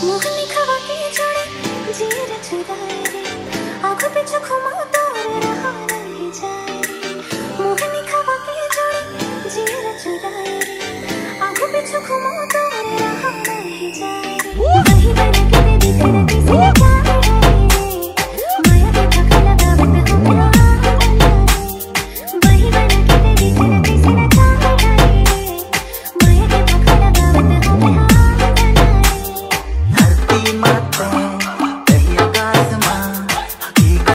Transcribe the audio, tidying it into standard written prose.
मोहनी खवा की जोड़ी जीर चुराए रे आँखों पे चखुमा तोर रहा नहीं जाए।